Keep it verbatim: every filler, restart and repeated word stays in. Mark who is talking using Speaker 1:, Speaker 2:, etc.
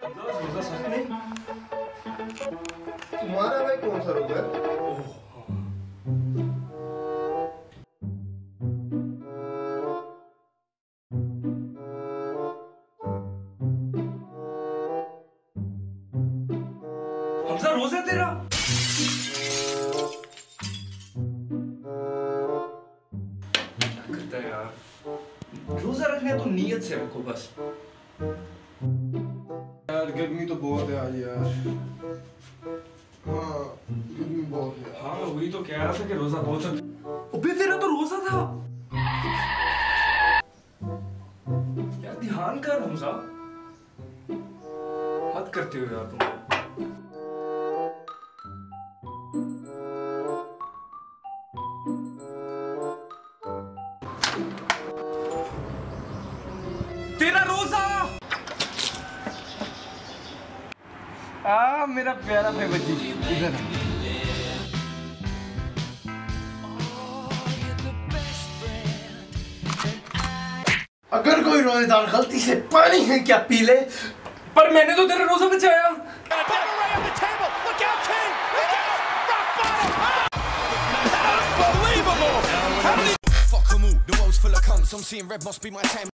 Speaker 1: रोजा सच नहीं?
Speaker 2: तुम्हारा भाई कौन सा रोजा है?
Speaker 1: हमजा रोजा तेरा? क्या करता है यार? रोजा रखने तो नीयत से रखो बस।
Speaker 2: यार गर्मी तो बहुत है आज यार। हाँ गर्मी बहुत है।
Speaker 1: हाँ वही तो कह रहा था कि रोजा बहुत है। अबे तेरा तो रोजा था यार, ध्यान कर हमजा। हद करते हो यार तुम। तेरा रोजा। आ मेरा प्यारा भाई बच्ची इधर।
Speaker 2: अगर कोई रोजेदार गलती से पानी है क्या पी ले,
Speaker 1: पर मैंने तो तेरा रोजा बचाया।
Speaker 3: Fuck 'em all, the world's full of cunts. I'm seeing red, must be my time.